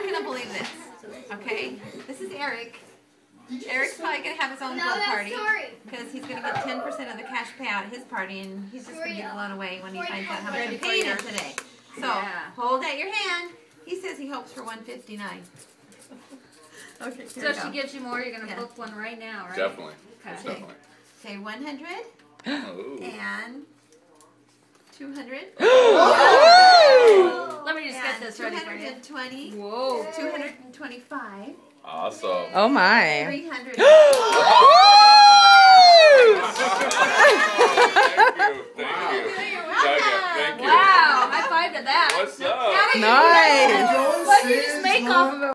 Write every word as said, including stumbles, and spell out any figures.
going to believe this. Okay? This is Eric. Eric's probably going to have his own blow party because he's going to get ten percent of the cash payout at his party, and he's just going to get blown away when he finds out how much he paid him today. So, yeah. Hold out your hand. He says he hopes for one fifty-nine. Okay, so if she gives you more, you're going to yeah. book one right now, right? Definitely. Okay. Definitely. Say one hundred. Oh. And two hundred. Oh. Let me just get this ready for you. two hundred twenty. Whoa. two hundred twenty-five. Awesome. Oh my. three hundred. Thank you. Thank you. Thank you. Thank you. Wow. High five to that. What's up? Nice. What did you just make off of it?